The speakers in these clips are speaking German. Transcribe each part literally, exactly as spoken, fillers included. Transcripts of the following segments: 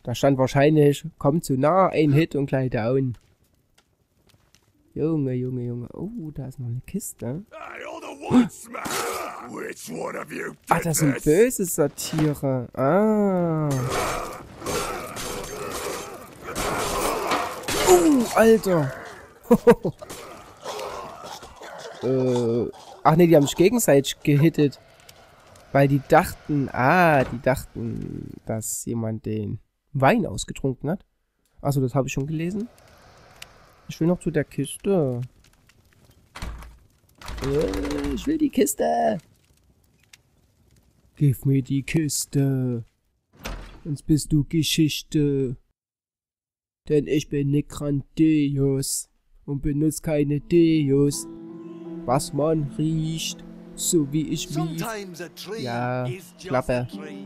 Da stand wahrscheinlich, kommt zu nah, ein Hit und gleich down. Junge, Junge, Junge. Oh, da ist noch eine Kiste. Ach, das sind böse Satire. Ah. Oh, Alter. äh, ach ne, die haben sich gegenseitig gehittet. Weil die dachten, ah, die dachten, dass jemand den Wein ausgetrunken hat. Achso, das habe ich schon gelesen. Ich will noch zu der Kiste. Äh, ich will die Kiste. Gib mir die Kiste. Sonst bist du Geschichte. Denn ich bin Necrandeus und benutze keine Deus. Was man riecht, so wie ich riech. Ja, Klappe.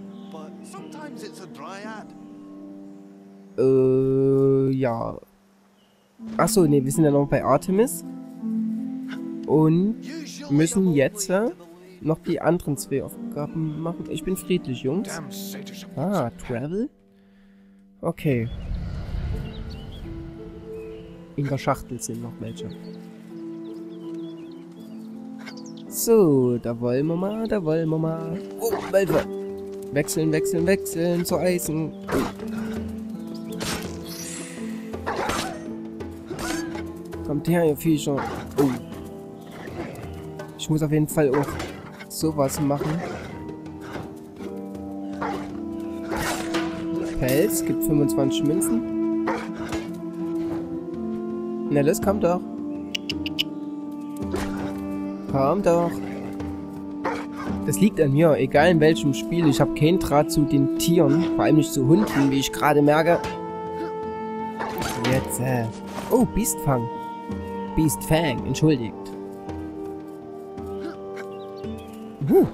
Äh, ja. Achso, ne, wir sind ja noch bei Artemis. Und müssen jetzt äh, noch die anderen zwei Aufgaben machen. Ich bin friedlich, Jungs. Ah, Travel? Okay. In der Schachtel sind noch welche. So, da wollen wir mal, da wollen wir mal. Oh, Alter. Wechseln, wechseln, wechseln zu Eisen. Kommt her, ihr Viecher. Oh. Ich muss auf jeden Fall auch sowas machen. Pelz, gibt fünfundzwanzig Münzen. Na, das kommt doch. Komm doch. Das liegt an mir, egal in welchem Spiel. Ich habe keinen Draht zu den Tieren. Vor allem nicht zu Hunden, wie ich gerade merke. Jetzt, äh. Oh, Biestfang. Beastfang, entschuldigt. Huh.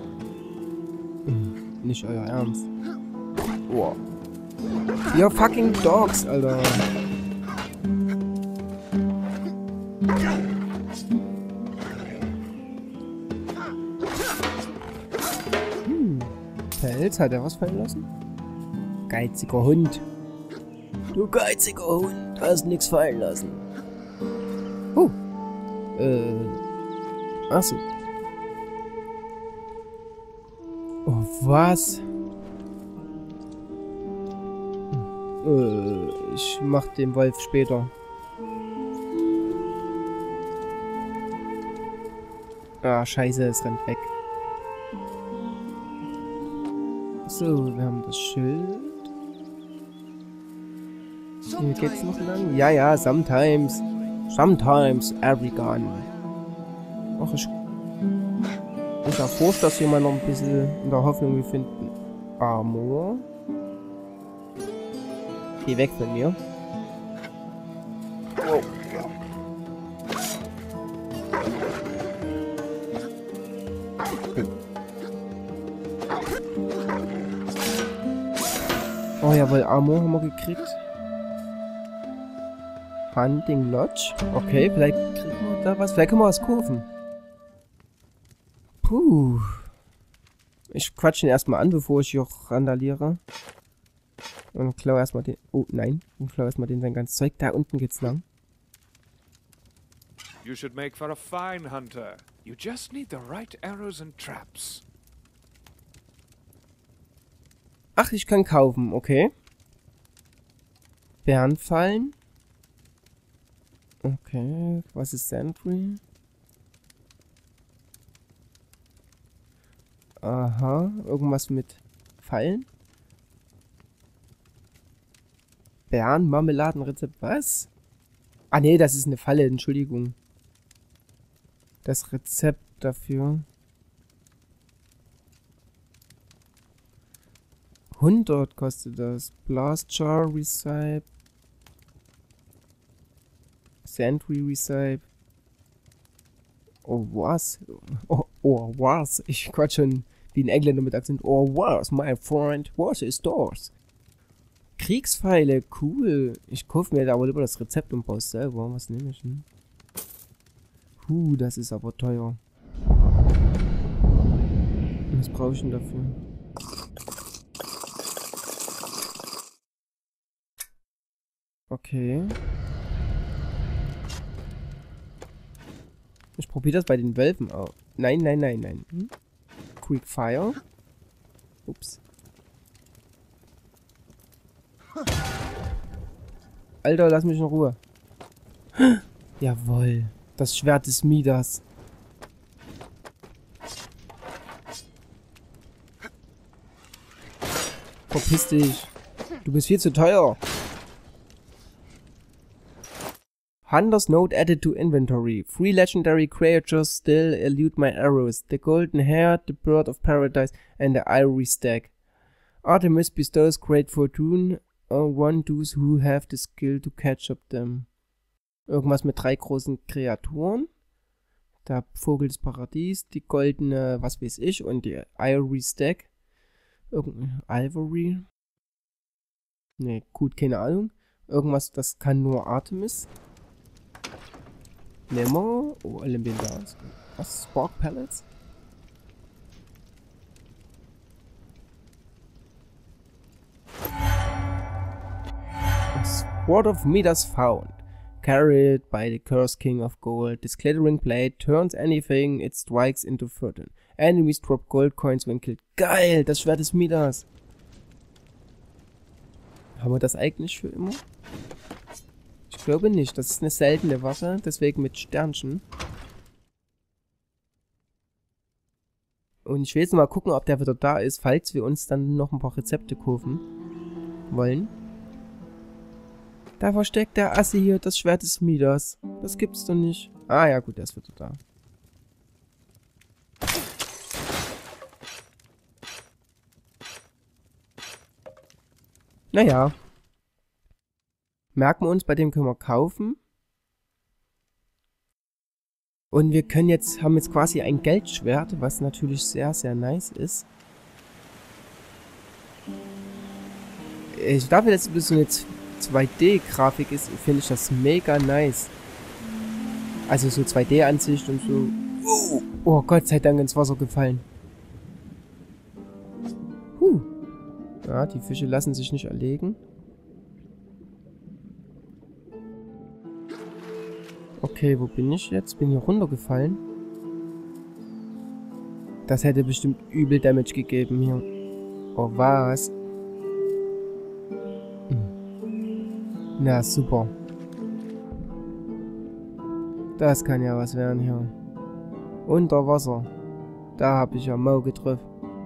Nicht euer Ernst. Oh. Ihr fucking Dogs, Alter. Hm. Pelz, hat er was fallen lassen? Geiziger Hund. Du geiziger Hund, hast nix fallen lassen. Oh. Äh. Achso. Oh, was? Äh, ich mach den Wolf später. Ah, scheiße, es rennt weg. So, wir haben das Schild. Hier geht's noch lang? Ja, ja, sometimes. Sometimes every gun. Ach, ich... Ich erforsche das hier mal noch ein bisschen in der Hoffnung, wir finden Armor. Geh weg von mir. Oh. Oh jawohl, Armor haben wir gekriegt. Hunting Lodge. Okay, vielleicht kriegen wir da was. Vielleicht können wir was kaufen. Puh. Ich quatsch ihn erstmal an, bevor ich hier auch randaliere. Und klau erstmal den... Oh, nein. Und klau erstmal den sein ganzes Zeug. Da unten geht's lang. You should make for a fine hunter. You just need the right arrows and traps. Ach, ich kann kaufen. Okay. Bärenfallen. Okay. Was ist Sentry? Aha. Irgendwas mit Fallen? Bärenmarmeladenrezept. Was? Ah, nee, das ist eine Falle. Entschuldigung. Das Rezept dafür. hundert kostet das. Blast Jar Recipe. Sentry Recipe. Oh, was? Oh, oh, was? Ich quatsch schon wie ein Engländer mit Akzent. Oh, was, my friend? What is das? Kriegspfeile, cool. Ich kaufe mir da aber lieber das Rezept und baue es selber. Was nehme ich denn? Puh, das ist aber teuer. Was brauche ich denn dafür? Okay. Ich probiere das bei den Wölfen auch. Nein, nein, nein, nein. Hm? Quick Fire. Ups. Alter, lass mich in Ruhe. Jawohl. Das Schwert des Midas. Verpiss dich. Du bist viel zu teuer. Hunter's Note added to inventory. Three legendary creatures still elude my arrows. The Golden Hare, the Bird of Paradise and the Ivory Stag. Artemis bestows great fortune on one those who have the skill to catch up them. Irgendwas mit drei großen Kreaturen. Der Vogel des Paradies, die goldene, was weiß ich, und die Ivory Stag. Irgendein Ivory. Ne, gut, keine Ahnung. Irgendwas, das kann nur Artemis. Nehmen wir. Oh, Elementar. Was? Spark Pellets? A Sword of Midas found. Carried by the Cursed King of Gold. This glittering blade turns anything it strikes into fortune. Enemies drop gold coins when killed. Geil! Das Schwert des Midas. Haben wir das eigentlich für immer? Ich glaube nicht. Das ist eine seltene Waffe, deswegen mit Sternchen. Und ich will jetzt mal gucken, ob der wieder da ist, falls wir uns dann noch ein paar Rezepte kaufen wollen. Da versteckt der Assi hier das Schwert des Midas. Das gibt's doch nicht. Ah ja, gut, der ist wieder da. Naja. Merken wir uns, bei dem können wir kaufen. Und wir können jetzt, haben jetzt quasi ein Geldschwert, was natürlich sehr, sehr nice ist. Ich dafür, dass es so eine zwei D-Grafik ist, finde ich das mega nice. Also so zwei D-Ansicht und so. Oh, Gott sei Dank ins Wasser gefallen. Huh. Ja, die Fische lassen sich nicht erlegen. Okay, wo bin ich jetzt? Bin hier runtergefallen. Das hätte bestimmt übel Damage gegeben hier. Oh, was? Hm. Na, super. Das kann ja was werden hier. Unter Wasser. Da habe ich ja Mau getroffen.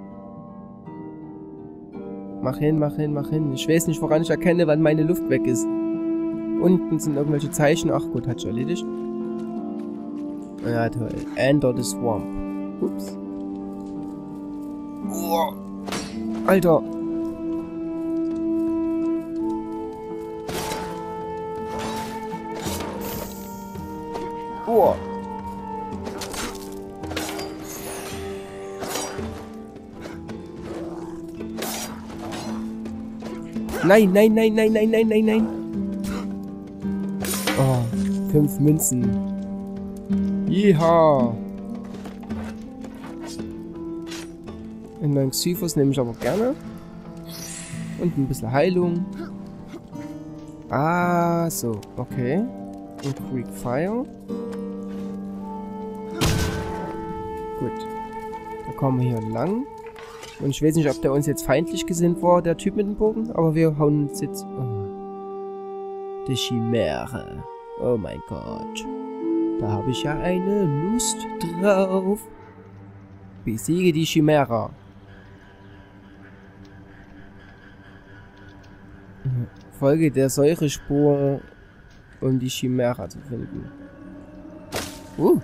Mach hin, mach hin, mach hin. Ich weiß nicht, woran ich erkenne, wann meine Luft weg ist. Unten sind irgendwelche Zeichen. Ach gut, hat sich erledigt. Ja, toll. Enter the Swamp. Ups. Oh. Alter. Oh. Nein, nein, nein, nein, nein, nein, nein, nein. Oh, fünf Münzen. Jiha. Einen neuen Xyphus nehme ich aber gerne. Und ein bisschen Heilung. Ah, so, okay. Und Quick Fire. Gut. Da kommen wir hier lang. Und ich weiß nicht, ob der uns jetzt feindlich gesinnt war, der Typ mit dem Bogen. Aber wir hauen uns jetzt... Oh. Die Chimäre. Oh mein Gott. Da habe ich ja eine Lust drauf. Besiege die Chimäre. Folge der Säurespur, um die Chimäre zu finden. Uh.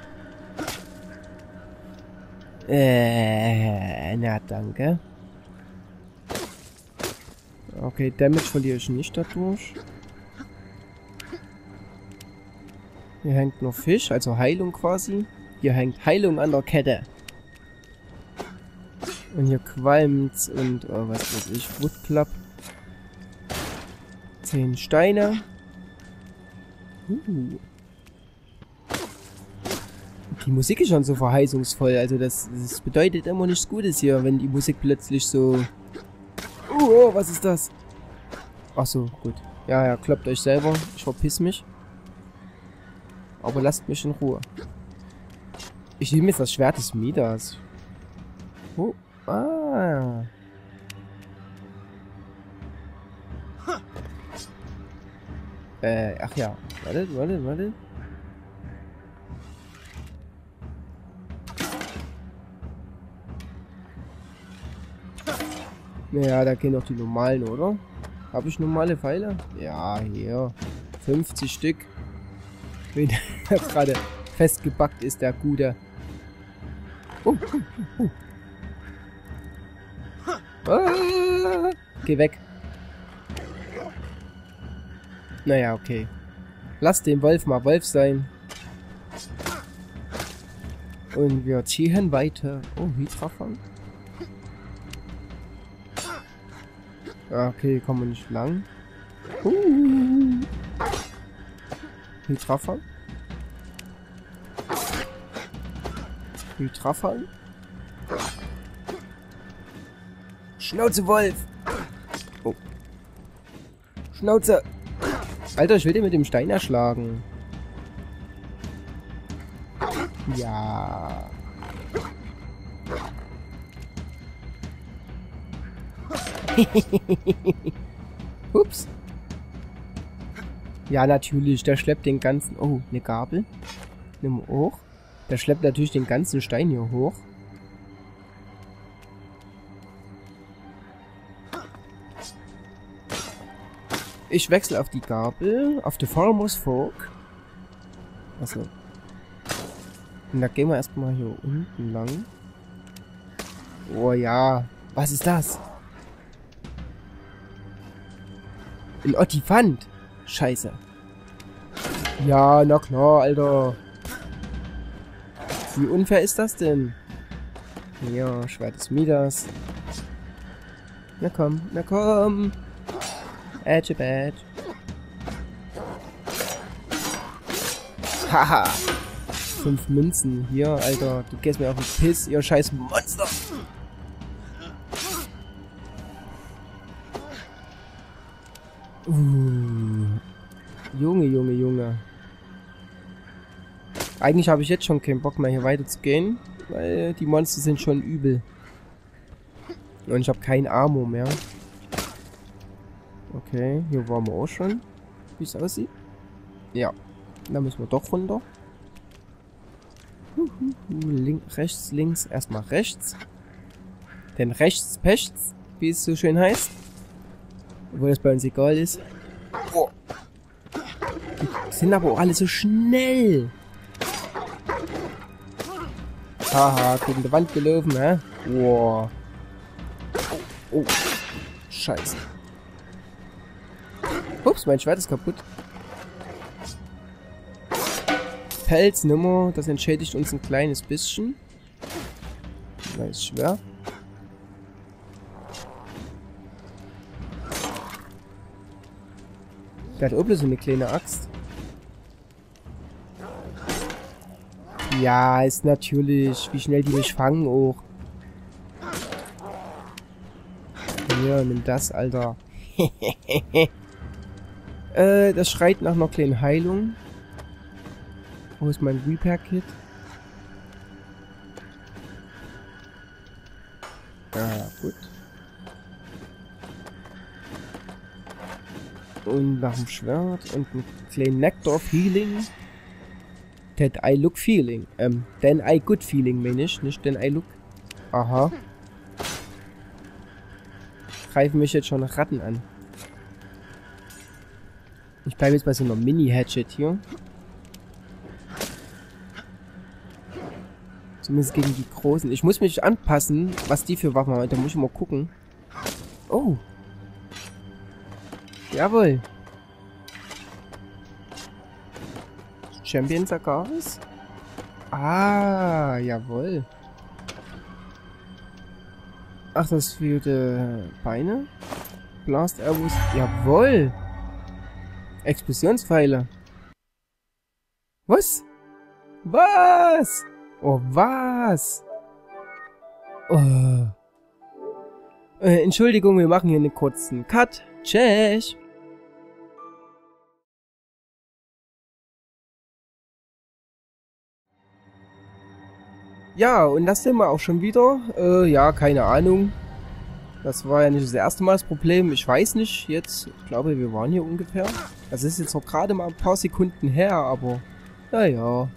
Äh, na danke. Okay, Damage verliere ich nicht dadurch. Hier hängt noch Fisch, also Heilung quasi. Hier hängt Heilung an der Kette. Und hier qualmt's und, oh, was weiß ich, Woodclub. Zehn Steine. Uh. Die Musik ist schon so verheißungsvoll, also das, das bedeutet immer nichts Gutes hier, wenn die Musik plötzlich so... Uh, oh, was ist das? Ach so, gut. Ja, ja, kloppt euch selber. Ich verpiss mich. Aber lasst mich in Ruhe. Ich nehme jetzt das Schwert des Midas. Oh, ah. Äh, ach ja. Warte, warte, warte. Naja, da gehen doch die normalen, oder? Habe ich normale Pfeile? Ja, hier. fünfzig Stück. Wenn er gerade festgebackt ist, der Gute. Oh, oh, oh. Ah, geh weg. Naja, okay. Lass den Wolf mal Wolf sein. Und wir ziehen weiter. Oh, Hydrafang. Okay, kommen wir nicht lang. Uh. Hydrafang. Hydrafang. Schnauze, Wolf! Oh. Schnauze! Alter, ich will den mit dem Stein erschlagen. Ja. Ups. Ja, natürlich. Der schleppt den ganzen... Oh, eine Gabel. Nimm hoch. Der schleppt natürlich den ganzen Stein hier hoch. Ich wechsle auf die Gabel. Auf die Farmer's Fork. Achso. Und da gehen wir erstmal hier unten lang. Oh ja. Was ist das? Ein Ottifant. Scheiße. Ja, na klar, Alter. Wie unfair ist das denn? Ja, Schwert des Midas. Na komm, na komm. Edge Badge. Haha. Fünf Münzen. Hier, Alter. Du gehst mir auf den Piss, ihr scheiß Monster. Uh. Junge, Junge, Junge. Eigentlich habe ich jetzt schon keinen Bock mehr hier weiter zu gehen, weil die Monster sind schon übel. Und ich habe kein Armor mehr. Okay, hier waren wir auch schon, wie es aussieht. Ja, da müssen wir doch runter. Link, rechts, links, erstmal rechts. Denn rechts pechts, wie es so schön heißt. Obwohl das bei uns egal ist. Oh. Die sind aber auch alle so schnell. Haha, gegen die Wand gelaufen, hä? Wow. Oh, oh. Scheiße. Ups, mein Schwert ist kaputt. Pelznummer, das entschädigt uns ein kleines bisschen. Neues Schwert. Der hat auch bloß so eine kleine Axt. Ja, ist natürlich. Wie schnell die mich fangen auch. Hier, nimm das, Alter. äh, das schreit nach einer kleinen Heilung. Wo ist mein Repair-Kit? Ah, gut. Und nach dem Schwert und einen kleinen Nectar of Healing. That I look feeling. Ähm, then I good feeling, meine ich. Nicht then I look. Aha. Greifen mich jetzt schon Ratten an. Ich bleibe jetzt bei so einer Mini-Hatchet hier. Zumindest gegen die Großen. Ich muss mich anpassen, was die für Waffen haben. Da muss ich mal gucken. Oh. Jawohl. Champion Sagaris? Ah, jawohl. Ach, das für die Beine? Blast Arrows. Jawohl. Explosionspfeile. Was? Was? Oh, was? Oh. Äh, Entschuldigung, wir machen hier einen kurzen Cut. Tschüss. Ja, und das sind wir auch schon wieder. Äh, ja, keine Ahnung. Das war ja nicht das erste Mal das Problem. Ich weiß nicht jetzt. Ich glaube, wir waren hier ungefähr. Das ist jetzt noch gerade mal ein paar Sekunden her, aber... Naja.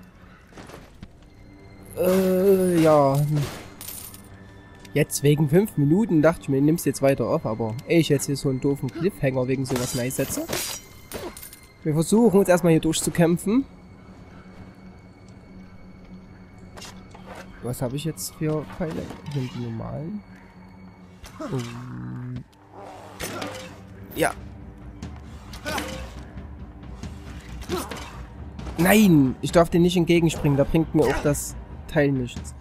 Äh, ja. Jetzt wegen fünf Minuten dachte ich mir, nimm's jetzt weiter auf, aber ey, ich jetzt hier so einen doofen Cliffhanger wegen sowas nice setze. Wir versuchen uns erstmal hier durchzukämpfen. Was habe ich jetzt für Pfeile? Sind die normalen? Um. Ja. Nein! Ich darf den nicht entgegenspringen, da bringt mir auch das Teil nichts.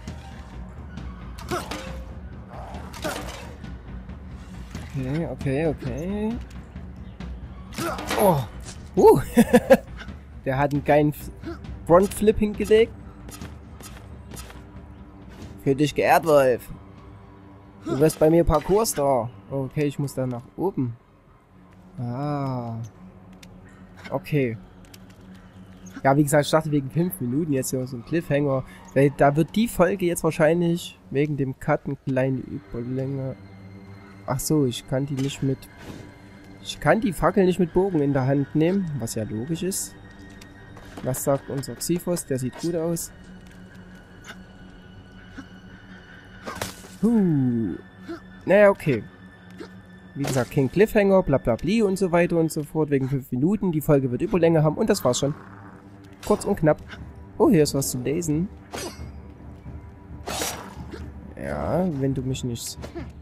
Okay, okay, okay. Oh! Uh. Der hat einen geilen Frontflip hingelegt. Für dich geehrt, Wolf. Du wirst bei mir Parkour-Star. Okay, ich muss da nach oben. Ah. Okay. Ja, wie gesagt, ich dachte wegen fünf Minuten jetzt hier so ein Cliffhanger. Weil da wird die Folge jetzt wahrscheinlich wegen dem Cut eine kleine Überlänge. Ach so, ich kann die nicht mit... Ich kann die Fackel nicht mit Bogen in der Hand nehmen, was ja logisch ist. Was sagt unser Xyphos? Der sieht gut aus. Huh. Naja, okay. Wie gesagt, kein Cliffhanger, bla bla bli und so weiter und so fort. Wegen fünf Minuten. Die Folge wird Überlänge haben und das war's schon. Kurz und knapp. Oh, hier ist was zu lesen. Ja, wenn du mich nicht...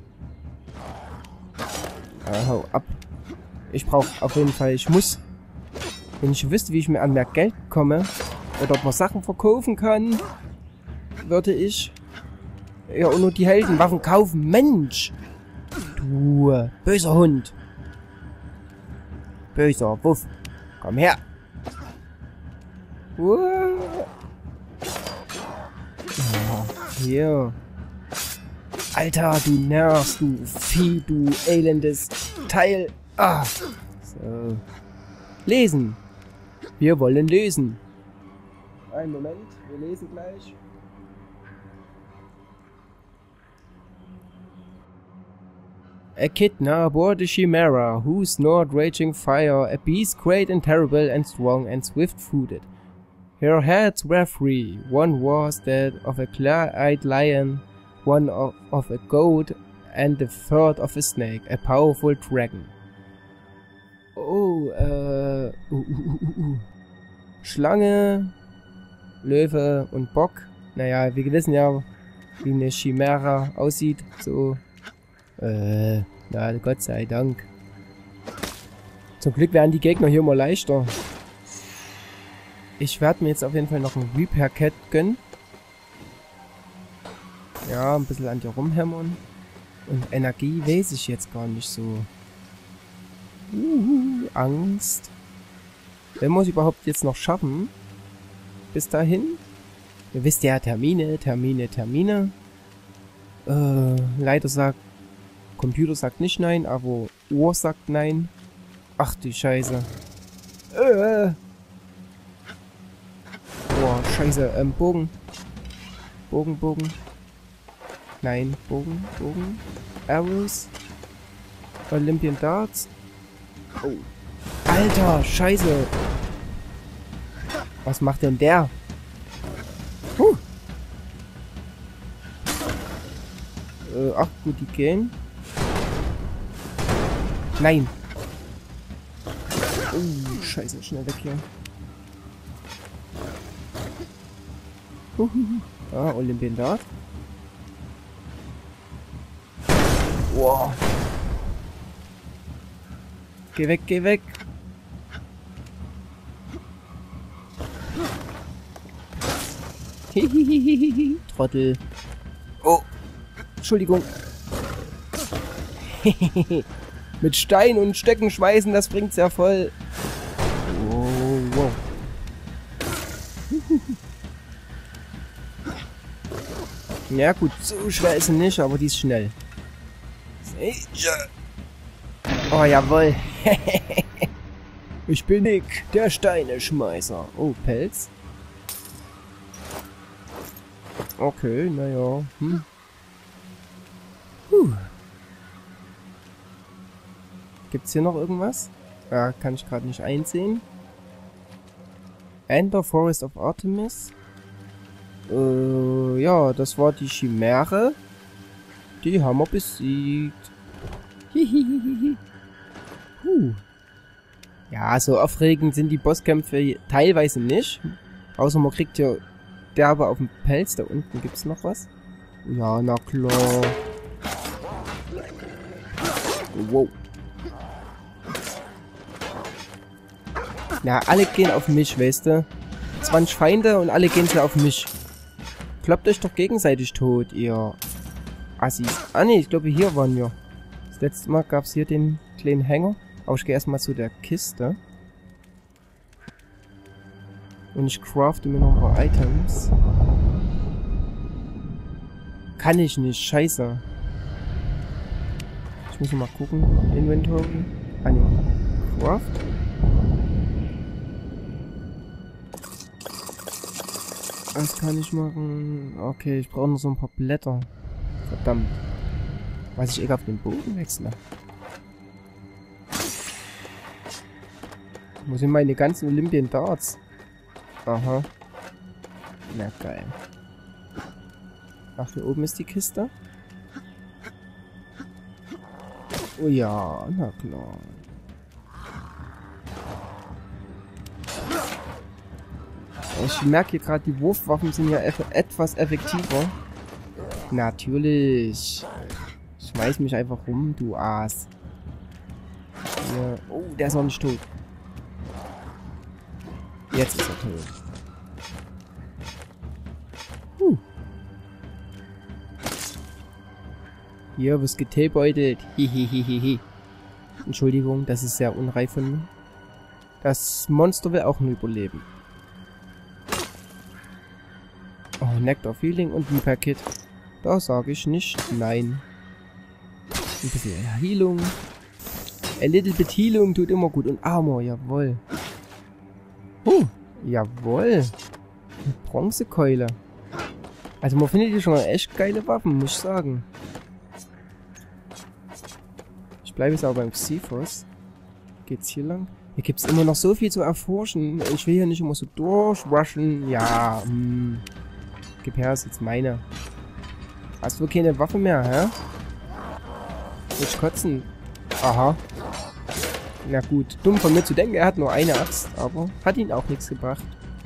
Ah, hau ab. Ich brauche auf jeden Fall, ich muss... Wenn ich wüsste, wie ich mir an mehr Geld komme, oder ob man Sachen verkaufen kann, würde ich... Ja, und nur die Heldenwaffen kaufen. Mensch! Du böser Hund. Böser Wuff. Komm her. Uh. Oh, hier. Alter, du nervst, du Vieh, du elendes Teil. Ah. So. Lesen. Wir wollen lesen. Einen Moment, wir lesen gleich. Echidna bore the Chimera, who snored raging fire, a beast great and terrible and strong and swift-footed. Her heads were three. One was that of a clear-eyed lion, one of, of a goat, and the third of a snake, a powerful dragon. Oh, äh... Uh, uh, uh, uh. Schlange, Löwe und Bock. Naja, wir wissen ja, wie eine Chimera aussieht, so... Äh, na, Gott sei Dank. Zum Glück werden die Gegner hier mal leichter. Ich werde mir jetzt auf jeden Fall noch ein Repair-Cat gönnen. Ja, ein bisschen an dir rumhämmern. Und Energie weiß ich jetzt gar nicht so. Uh, Angst. Wenn wir es überhaupt jetzt noch schaffen. Bis dahin. Ihr wisst ja, Termine, Termine, Termine. Äh, leider sagt Computer sagt nicht nein, aber Ohr sagt nein. Ach die Scheiße. Äh. Boah, Scheiße. Ähm, Bogen. Bogen, Bogen. Nein, Bogen, Bogen. Arrows. Olympian Darts. Oh. Alter, Scheiße. Was macht denn der? Huh. Äh, ach gut, die gehen. Nein. Oh, Scheiße, schnell weg hier. Uhuhu. Ah, Olympian Dart. Wow. Geh weg, geh weg. Hihihihihi. Trottel. Oh. Entschuldigung. Mit Stein und Stecken schmeißen, das bringt's ja voll. Oh, wow. Ja gut, so schwer ist sie nicht, aber die ist schnell. Oh, jawohl. Ich bin Nick, der Steineschmeißer. Oh, Pelz. Okay, naja. Hm. Puh. Gibt's hier noch irgendwas? Ja, kann ich gerade nicht einsehen. Ender Forest of Artemis. Äh, ja, das war die Chimäre. Die haben wir besiegt. Hihihihi. Huh. Ja, so aufregend sind die Bosskämpfe teilweise nicht. Außer man kriegt hier derbe auf den Pelz. Da unten gibt's noch was. Ja, na klar. Wow. Na, alle gehen auf mich, weißt du? zwanzig Feinde und alle gehen auf mich. Kloppt euch doch gegenseitig tot, ihr Assis. Ah ne, ich glaube hier waren wir. Das letzte Mal gab es hier den kleinen Hänger. Aber ich gehe erstmal zu der Kiste. Und ich crafte mir noch ein paar Items. Kann ich nicht, scheiße. Ich muss mal gucken. Inventory. Ah ne. Craft. Was kann ich machen? Okay, ich brauche noch so ein paar Blätter. Verdammt. Was ich eher auf den Boden wechsle. Wo sind meine ganzen Olympian Darts? Aha. Na geil. Ach, hier oben ist die Kiste. Oh ja, na klar. Ich merke hier gerade, die Wurfwaffen sind ja eff etwas effektiver. Natürlich. Schmeiß mich einfach rum, du Aas. Hier. Oh, der ist noch nicht tot. Jetzt ist er tot. Huh. Hier wirst geteebeutelt. Hihihihihi. Entschuldigung, das ist sehr unreif von mir. Das Monster will auch nur überleben. Oh, Nectar Feeling und Repair Kit. Da sage ich nicht nein. Ein bisschen Heilung. A little bit Heilung tut immer gut. Und Armor, jawohl. Huh, jawohl. Eine Bronzekeule. Also man findet hier schon mal echt geile Waffen, muss ich sagen. Ich bleibe jetzt aber beim Xephos. Geht's hier lang? Hier gibt's immer noch so viel zu erforschen. Ich will hier nicht immer so durchrushen. Ja, hm. Gib her, ist jetzt meine. Hast du keine Waffe mehr, hä? Will ich kotzen? Aha. Na gut, dumm von mir zu denken, er hat nur eine Axt, aber hat ihn auch nichts gebracht.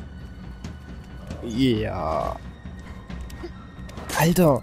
Ja. Alter.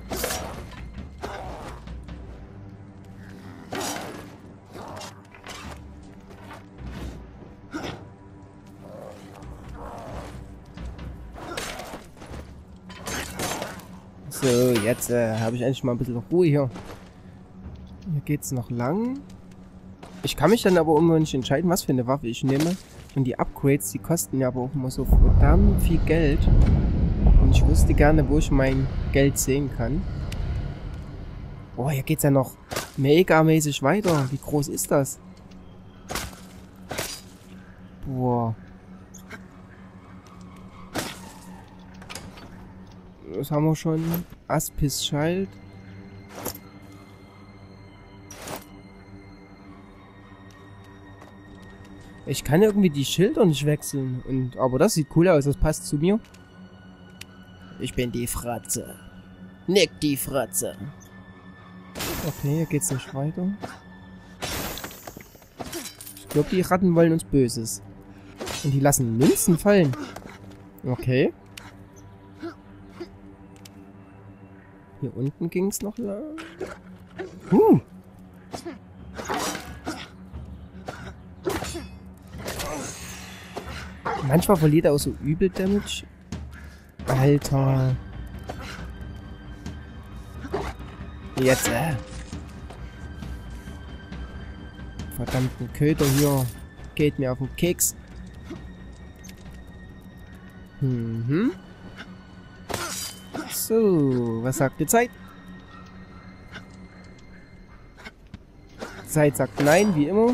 So, jetzt äh, habe ich endlich mal ein bisschen Ruhe hier. Hier geht's noch lang. Ich kann mich dann aber irgendwann nicht entscheiden, was für eine Waffe ich nehme. Und die Upgrades, die kosten ja aber auch immer so verdammt viel Geld. Und ich wüsste gerne, wo ich mein Geld sehen kann. Boah, hier geht's ja noch megamäßig weiter. Wie groß ist das? Boah. Das haben wir schon. Aspis Child. Ich kann irgendwie die Schilder nicht wechseln. Und, aber das sieht cool aus, das passt zu mir. Ich bin die Fratze. Nick die Fratze. Okay, hier geht's nicht weiter. Ich glaube, die Ratten wollen uns Böses. Und die lassen Münzen fallen. Okay. Hier unten ging's noch lang. Huh. Manchmal verliert er auch so übel Damage. Alter. Jetzt, äh. Verdammten Köder hier. Geht mir auf den Keks. Mhm. So, was sagt die Zeit? Zeit sagt nein, wie immer.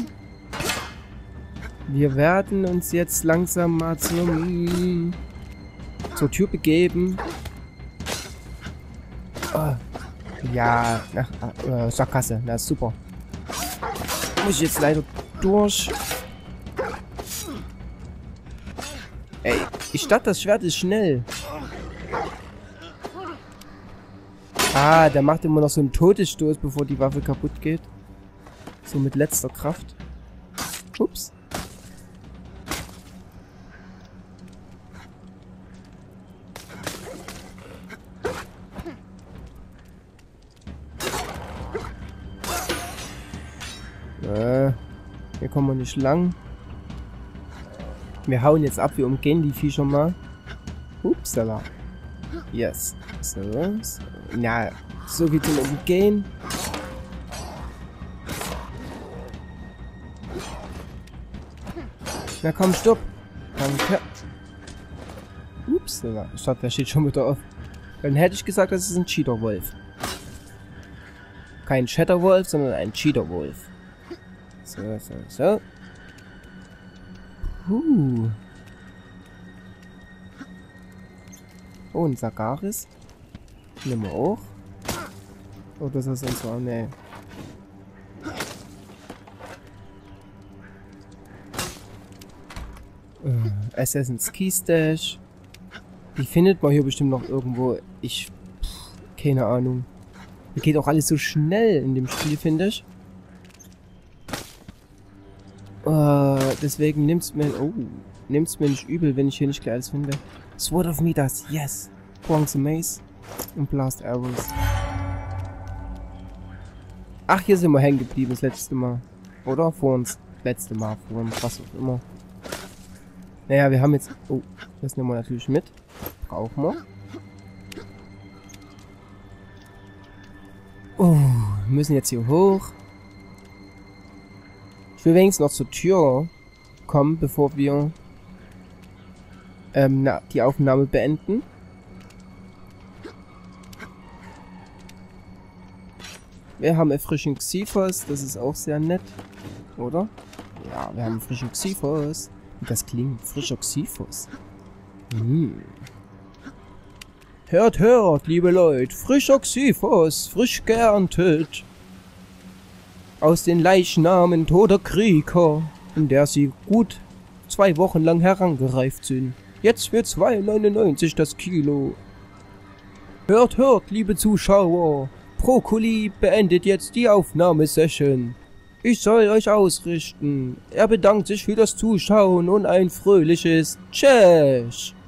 Wir werden uns jetzt langsam mal zum, zur Tür begeben. Oh. Ja, ach, äh, Sackgasse. Na, super. Muss ich jetzt leider durch. Ey, ich dachte, das Schwert ist schnell. Ah, der macht immer noch so einen Todesstoß, bevor die Waffe kaputt geht. So mit letzter Kraft. Ups. Äh, hier kommen wir nicht lang. Wir hauen jetzt ab, wir umgehen die Viecher mal. Upsala. Yes. So, so. Na, so wie zum Umgehen. Na komm, stopp. Danke. Upsala. Ich dachte, der steht schon wieder auf. Dann hätte ich gesagt, das ist ein Cheater-Wolf. Kein Shatterwolf, sondern ein Cheater-Wolf. So, so, so. Huh. Oh, ein Sagaris. Nehmen wir auch. Oh, das ist unser... Nee. Äh, Assassin's Key Stash. Die findet man hier bestimmt noch irgendwo. Ich... Pff, keine Ahnung. Hier geht auch alles so schnell in dem Spiel, finde ich. Uh, deswegen nimmt's mir... Oh, nimmt's mir nicht übel, wenn ich hier nicht gleich alles finde. Sword of Midas, yes. Bronze Mace und Blast Arrows. Ach, hier sind wir hängen geblieben das letzte Mal. Oder? Vor uns. Letzte Mal, vor uns, was auch immer. Naja, wir haben jetzt... Oh, das nehmen wir natürlich mit. Brauchen wir. Oh, wir müssen jetzt hier hoch. Ich will wenigstens noch zur Tür kommen, bevor wir ähm, na, die Aufnahme beenden. Wir haben erfrischen Xephos, das ist auch sehr nett, oder? Ja, wir haben frischen Xephos. Wie das klingt, frischer Xephos. Hm. Hört, hört, liebe Leute, frischer Xephos, frisch geerntet. Aus den Leichnamen toter Krieger, in der sie gut zwei Wochen lang herangereift sind. Jetzt für zwei neunundneunzig das Kilo. Hört, hört, liebe Zuschauer, Brokkoli beendet jetzt die Aufnahmesession. Ich soll euch ausrichten. Er bedankt sich für das Zuschauen und ein fröhliches Tschüss.